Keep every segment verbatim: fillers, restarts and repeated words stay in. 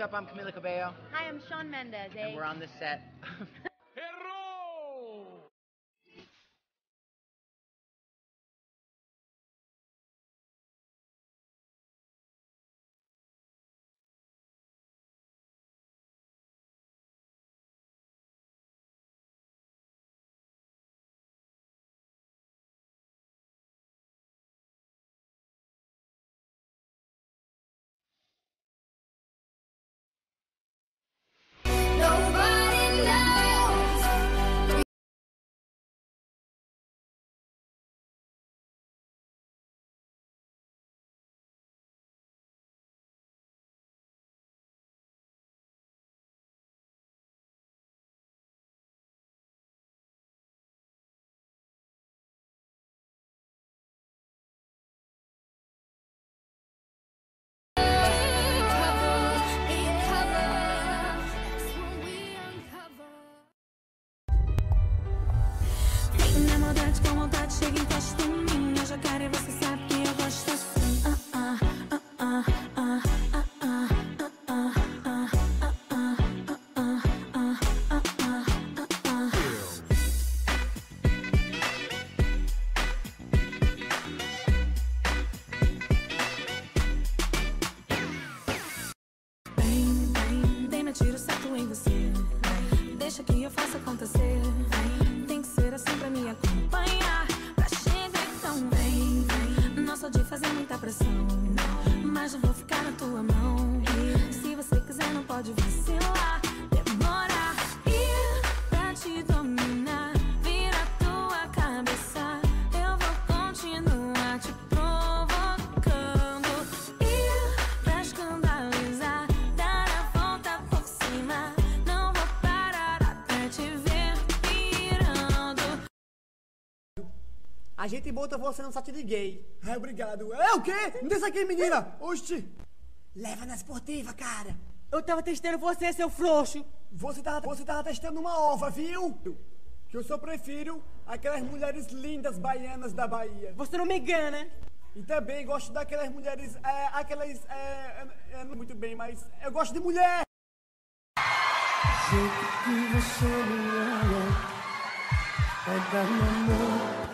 up? I'm Camila Cabello. Hi, I'm Shawn Mendes. And we're on the set. Com vontade, chega e encosta em mim. Eu já quero e você sabe que eu gosto assim. Ah, ah, ah, ah, ah, ah, ah, ah, ah, Vem, vem, vem, me tiro certo em você. Deixa que eu faça acontecer. Tem que ser assim pra me acompanhar. Pra chegar então vem, vem. Não sou de fazer muita pressão, mas eu vou ficar na tua mão. E se você quiser não pode vacilar. Demora ir pra te dominar. Vira a tua cabeça. Eu vou continuar te provocando. Ir pra escandalizar. Dar a volta por cima. Não vou parar até te ver pirando. A gente bota você no site de gay. Ai, obrigado. É o quê? Me desce aqui, menina. Oxi. Leva na esportiva, cara. Eu tava testando você, seu frouxo. Você tava, você tava testando uma ova, viu? Que eu só prefiro aquelas mulheres lindas baianas da Bahia. Você não me engana. E também gosto daquelas mulheres, é, aquelas, é, é, é, muito bem, mas eu gosto de mulher. Jeito que você me olha, vai dar no amor.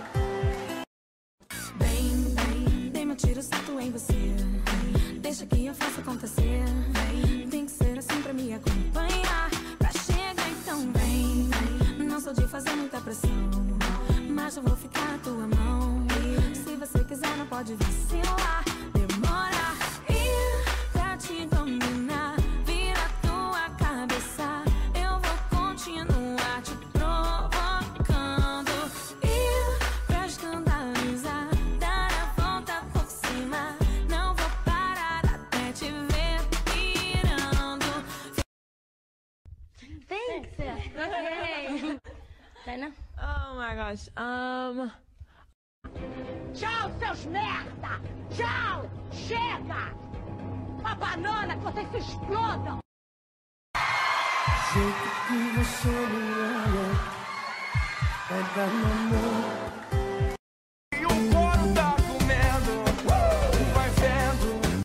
Vem, vem, vem, meu tiro certo em você. Deixa que eu faça acontecer. Tem que ser assim pra me acompanhar. Pra chegar então vem, vem. Não sou de fazer muita pressão, mas eu vou ficar na tua mão. E se você quiser não pode vacilar. Demora ir pra te dominar. Vira a tua cabeça. Eu vou continuar te provocando. Ir pra escandalizar. Dar a volta por cima. Não vou parar até te ver pirando. Thanks. Yay. Dana? Oh my gosh. Um. Tchau, seus merda! Tchau! Chega! A banana que vocês se explodam! Jeito que você me olha, vai dar no amor. E o couro tá comendo, uh, vai vendo.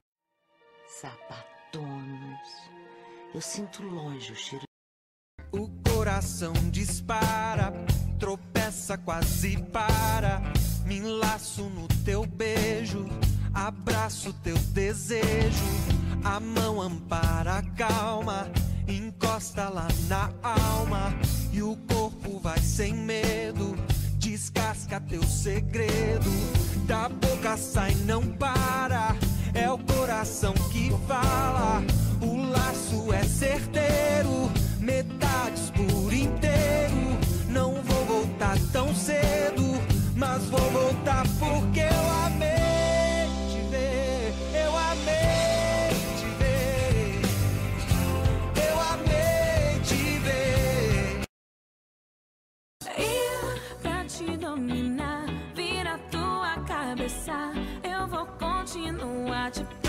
Sapatonos, eu sinto longe o cheiro. O coração dispara, tropeça, quase para. Me enlaço no teu beijo, abraço teu desejo. A mão ampara a calma, encosta lá na alma. E o corpo vai sem medo, descasca teu segredo. Da boca sai, não para, é o coração que fala. O laço é certeiro, metades por inteiro. Não vou voltar tão cedo, mas vou voltar porque eu amei te ver. Eu amei te ver. Eu amei te ver. Ir pra te dominar. Vira a tua cabeça. Eu vou continuar te